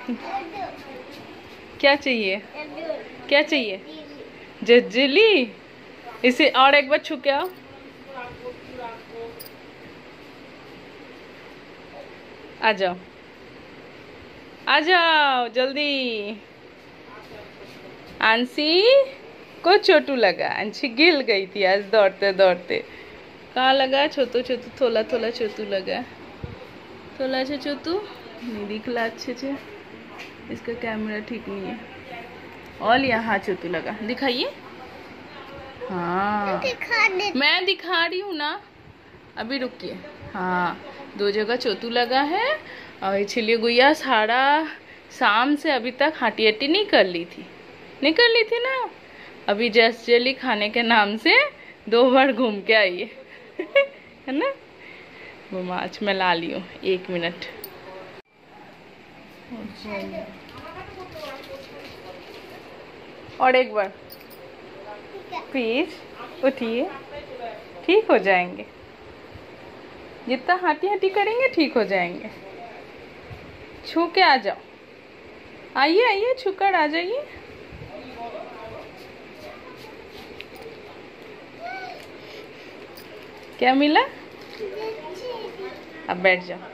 क्या चाहिए? क्या चाहिए? जजली। इसे और एक बार छू के आओ। आ जाओ, आ जाओ जल्दी। आंसी को चोटू लगा। अंशी गिर गई थी आज दौड़ते दौड़ते। कहाँ लगा? छोटू छोटू थोला थोला चोटू लगा। थोला से चोटू नहीं दिखला अच्छे से, इसका कैमरा ठीक नहीं है। और यहाँ चोटू लगा, दिखाइए। हाँ मैं दिखा रही हूँ ना, अभी रुकिए। हाँ 2 जगह चोटू लगा है। और इसलिए गुड़िया सारा शाम से अभी तक हाटी हट्टी नहीं कर ली थी ना। अभी जस्ट जेली खाने के नाम से 2 बार घूम के आई है है ना। वो माछ मैं ला ली हूँ, 1 मिनट। और एक बार प्लीज उठिए, ठीक हो जाएंगे। जितना हाथी हाथी करेंगे ठीक हो जाएंगे। छू के आ जाओ, आइए आइए, छूकर आ जाइए। क्या मिला? अब बैठ जाओ।